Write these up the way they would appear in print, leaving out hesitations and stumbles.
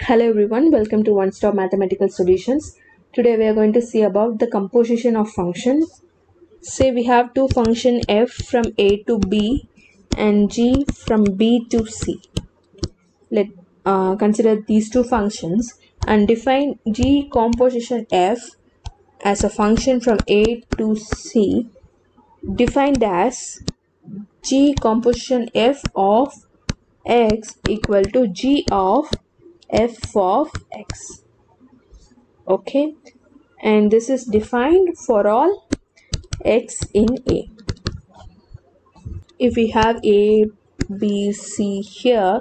Hello everyone, welcome to One Stop Mathematical Solutions. Today we are going to see about the composition of functions. Say we have two functions f from a to b and g from b to c. Let's consider these two functions and define g composition f as a function from a to c, defined as g composition f of x equal to g of f of x. Okay, and this is defined for all x in a. If we have a, b, c here,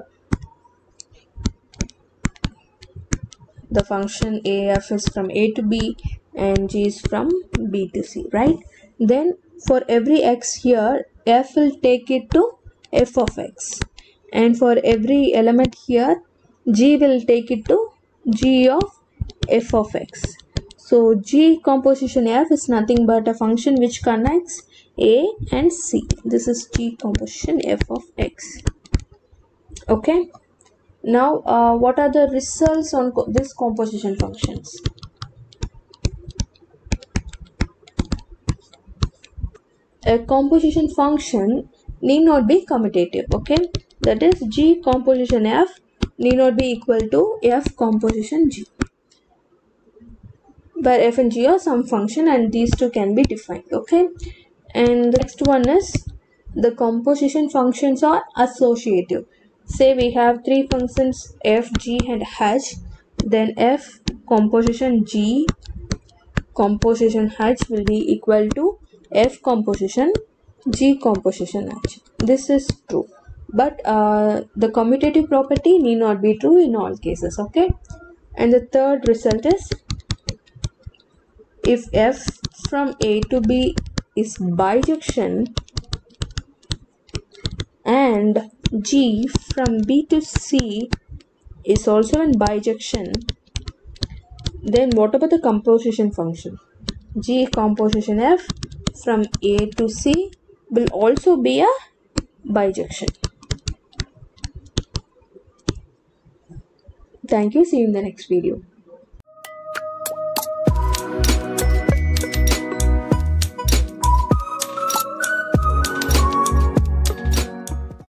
the function af is from a to b and g is from b to c, right? Then for every x here, f will take it to f of x, and for every element here, g will take it to g of f of x. So g composition f is nothing but a function which connects a and c. This is g composition f of x. Okay. Now what are the results on this composition functions? A composition function need not be commutative. Okay, that is g composition f need not be equal to f composition g, where f and g are some function and these two can be defined. Okay, and the next one is the composition functions are associative. Say we have three functions f, g and h, then f composition g composition h will be equal to f composition g composition h. This is true, but the commutative property need not be true in all cases. Okay, and the third result is if f from a to b is bijection and g from b to c is also in bijection, then what about the composition function? G composition f from a to c will also be a bijection. Thank you. See you in the next video.